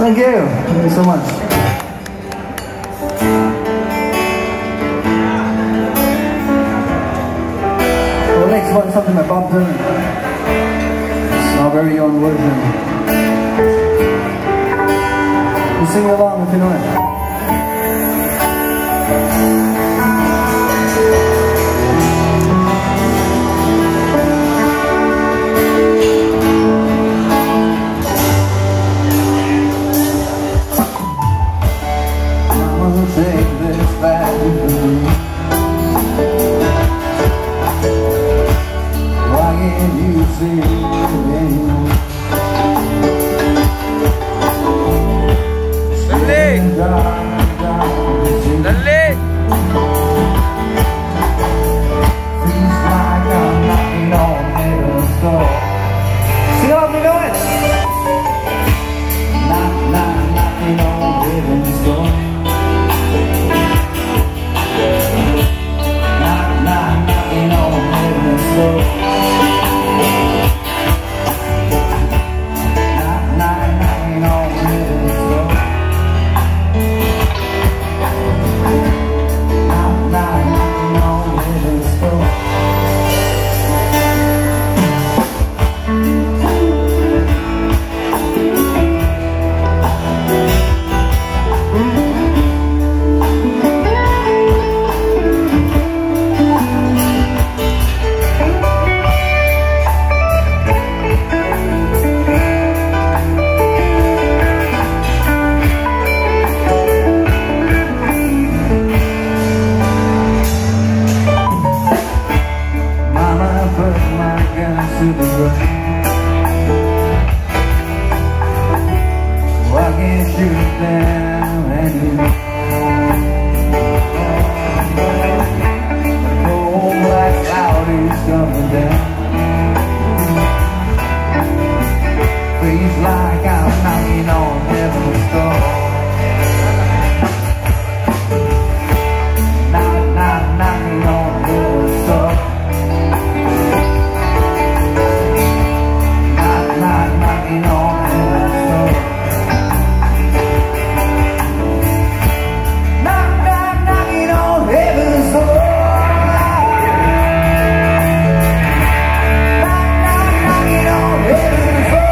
Thank you. Thank you so much. Well, next one is something by Bob Dylan. It's our very own version. You sing along if you know it. Take this back with me. Why can't you see me? Dali! Feels like I'm knocking on heaven's door. Sing along, we know it! Knocking on heaven's door. Knocking on heaven's door. Knocking on heaven's door. Knocking on heaven's door. To the ground. Why can't you down and you the cold black cloud is coming down. Feels like I'm knocking on heaven's door. Knocking on heaven's door. Knocking on heaven's door. Knocking on heaven's door. Knocking on heaven's door.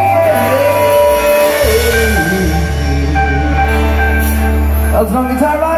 That was on guitar, right?